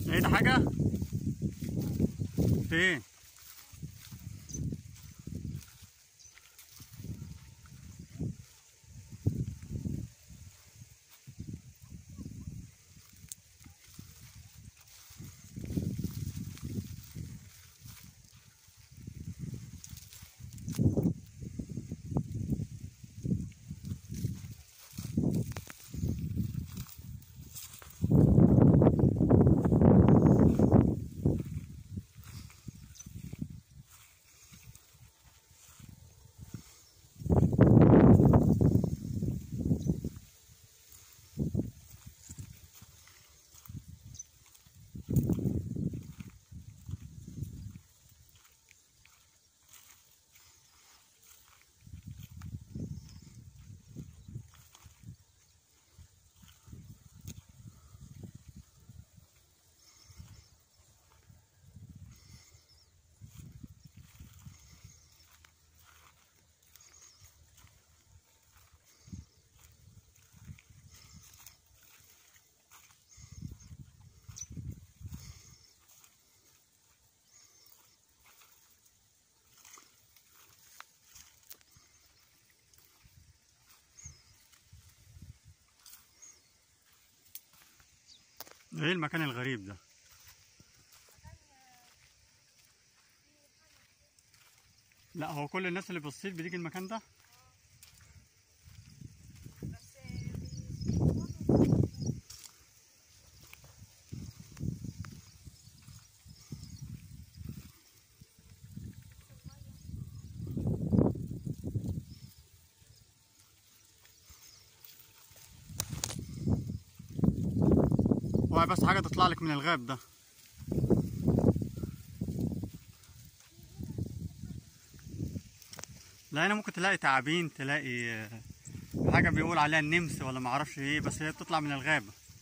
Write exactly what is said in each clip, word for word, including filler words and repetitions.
لقيت حاجة؟ فين؟ ايه المكان الغريب ده؟ لا هو كل الناس اللي بتصيف بتيجي المكان ده؟ اوعي بس حاجة تطلع لك من الغاب ده. لا هنا ممكن تلاقي تعابين، تلاقي حاجة بيقول عليها النمس ولا معرفش ايه، بس هي بتطلع من الغاب.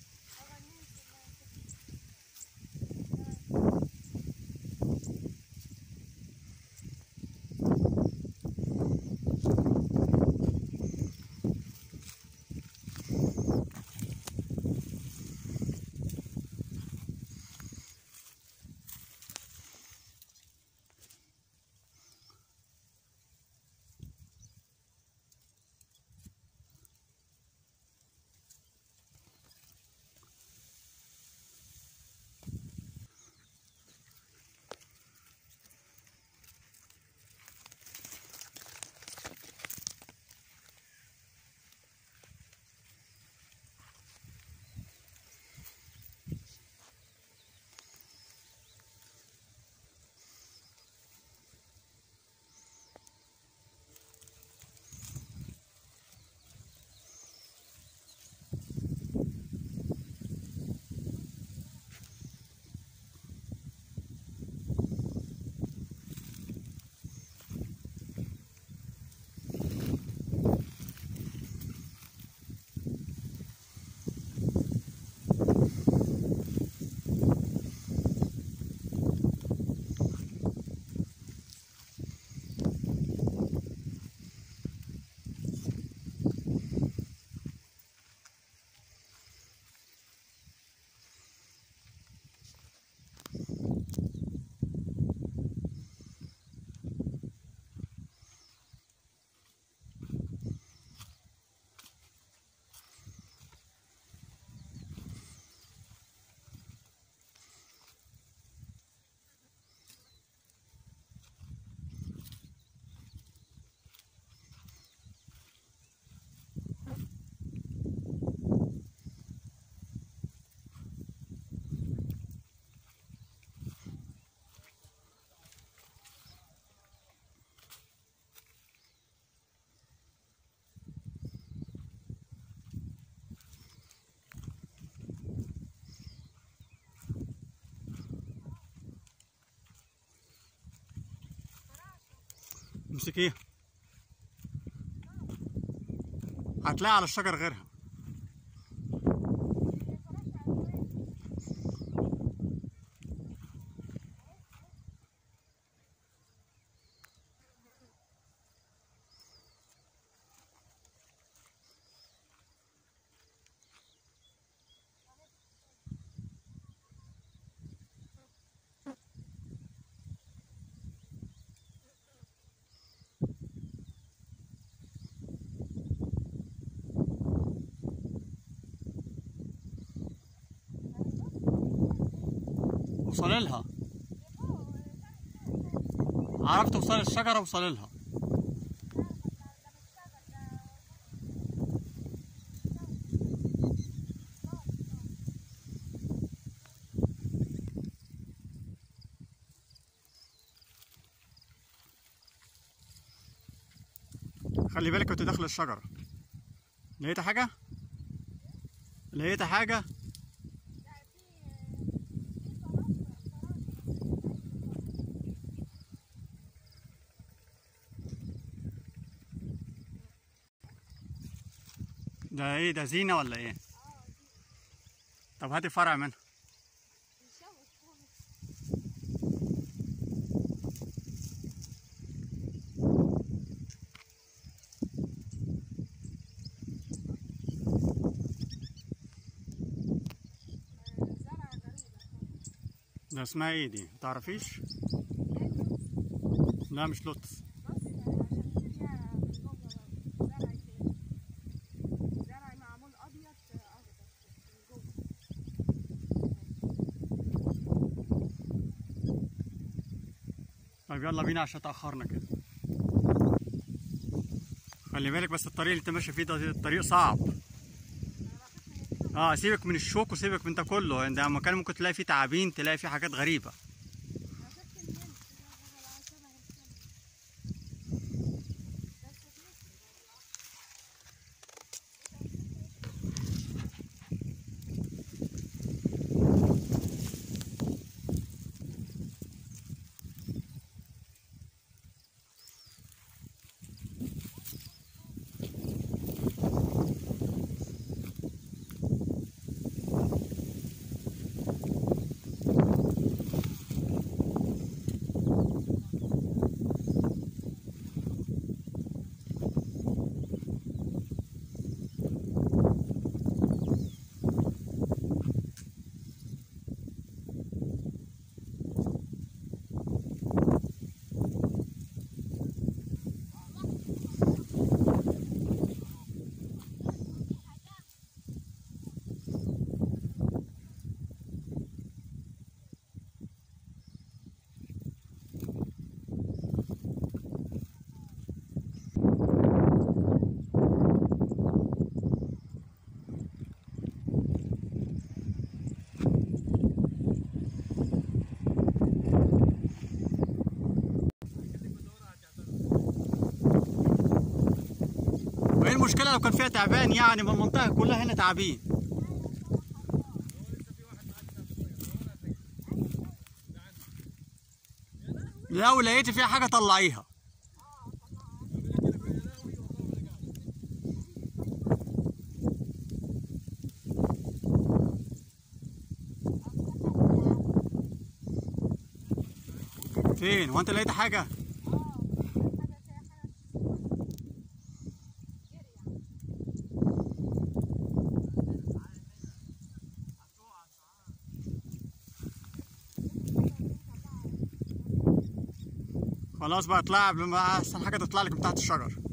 امسكيها، هتلاقي على الشجر غيرها. وصلي لها. عرفت توصلي للشجرة وصلي لها. خلي بالك وانت داخل الشجرة. لقيت حاجة؟ لقيت حاجة؟ ده ايه ده، زينة ولا ايه؟ طب هاتي فرع منها. ده اسمها ايه دي؟ متعرفيش؟ لا مش لوتس. طيب يلا بينا عشان تأخرنا كده. خلي بالك بس الطريق اللي انت ماشي فيه ده الطريق صعب. اه سيبك من الشوك وسيبك من ده كله، ده مكان ممكن تلاقي فيه تعابين، تلاقي فيه حاجات غريبة. وايه المشكلة لو كان فيها تعبان؟ يعني ما المنطقة كلها هنا تعابين. لو لقيتي فيها حاجة طلعيها. فين؟ هو انت لقيت حاجة؟ خلاص بقى اطلع، احسن حاجة تطلع لك من تحت الشجر.